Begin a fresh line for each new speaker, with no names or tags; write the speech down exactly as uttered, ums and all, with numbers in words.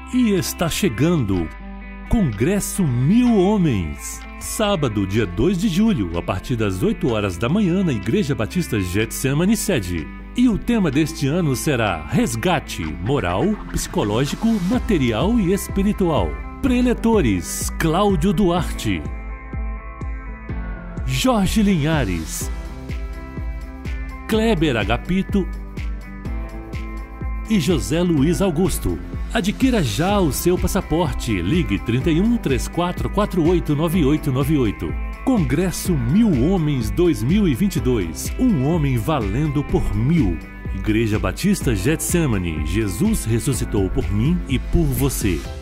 E está chegando Congresso Mil Homens, sábado, dia dois de julho, a partir das oito horas da manhã, na Igreja Batista Getsemane Sede. E o tema deste ano será Resgate moral, psicológico, material e espiritual. Preletores: Cláudio Duarte, Jorge Linhares, Kleber Agapito e José Luiz Augusto. Adquira já o seu passaporte. Ligue trinta e um, trinta e quatro, quarenta e oito, noventa e oito noventa e oito. Congresso Mil Homens dois mil e vinte e dois. Um homem valendo por mil. Igreja Batista Getsemane. Jesus ressuscitou por mim e por você.